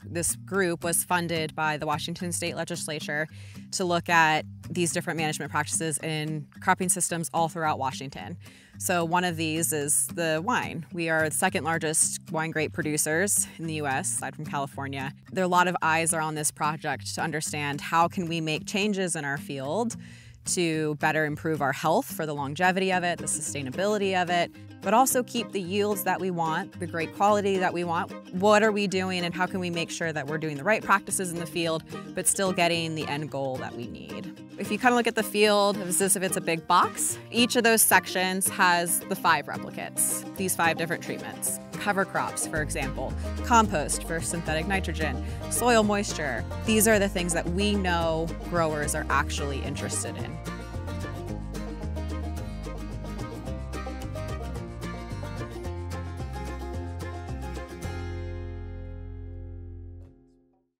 This group was funded by the Washington State Legislature to look at these different management practices in cropping systems all throughout Washington. So one of these is the wine. We are the second largest wine grape producers in the U.S., aside from California. There are a lot of eyes are on this project to understand how can we make changes in our field to better improve our health for the longevity of it, the sustainability of it, but also keep the yields that we want, the great quality that we want. What are we doing and how can we make sure that we're doing the right practices in the field, but still getting the end goal that we need? If you kind of look at the field as if it's a big box, each of those sections has the 5 replicates, these 5 different treatments. Cover crops, for example, compost for synthetic nitrogen, soil moisture. These are the things that we know growers are actually interested in.